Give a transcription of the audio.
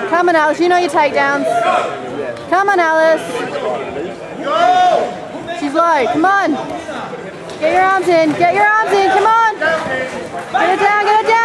Come on, Alice. You know your takedowns. Come on, Alice. She's low. Come on. Get your arms in. Get your arms in. Come on. Get it down. Get it down.